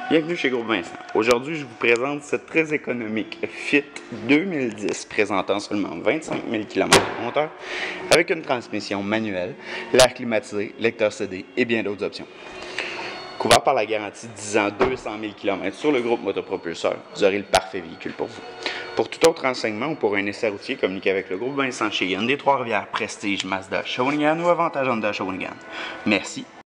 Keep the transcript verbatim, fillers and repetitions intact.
Bienvenue chez Groupe Vincent. Aujourd'hui, je vous présente cette très économique Fit deux mille dix présentant seulement vingt-cinq mille kilomètres de moteur avec une transmission manuelle, l'air climatisé, lecteur C D et bien d'autres options. Couvert par la garantie dix ans, deux cent mille kilomètres sur le groupe motopropulseur, vous aurez le parfait véhicule pour vous. Pour tout autre renseignement ou pour un essai routier, communiquez avec le groupe Vincent chez Hyundai Trois-Rivières, Prestige, Mazda, Shawinigan ou Avantage Honda Shawinigan. Merci.